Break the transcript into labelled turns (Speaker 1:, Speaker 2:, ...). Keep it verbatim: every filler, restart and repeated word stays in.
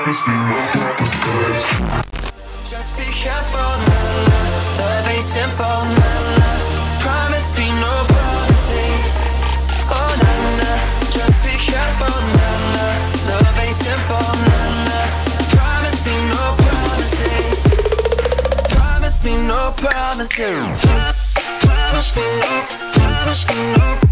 Speaker 1: Just be careful, love ain't simple. Promise me no promises. Oh na na, just be careful, love ain't simple. Promise me no promises. Promise me no promises. Promise me no, promise me no.